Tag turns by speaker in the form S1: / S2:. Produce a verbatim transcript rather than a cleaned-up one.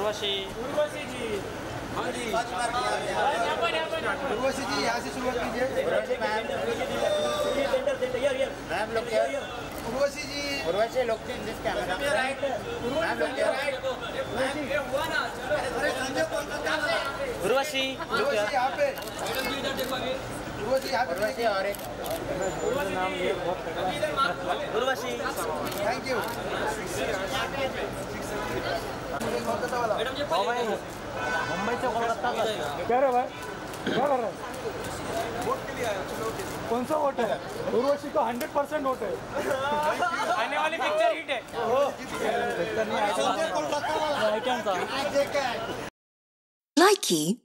S1: उर्वशी
S2: उर्वशी जी,
S3: हाँ जी
S2: उर्वशी जी यहाँ से शुरुआत कीजिए।
S3: मैम लोग
S2: उर्वशी जी,
S3: उर्वशी लोग दिस कैमरा मैम लोग
S1: उर्वशी
S2: उर्वशी यहाँ पे, उर्वशी यहाँ पे।
S3: उर्वशी और एक
S1: उर्वशी
S2: थैंक यू। कोलकाता वाला
S1: मुंबई से कोलकाता का
S4: क्या रहा भाई, क्या कर रहा है?
S2: वोट के लिए आया, चुनाव के लिए।
S4: कौन सा वोट है? उर्वशी को हंड्रेड परसेंट वोट है।
S1: आने वाली पिक्चर हिट है।
S2: कोलकाता वाला
S1: क्या था?
S5: Likey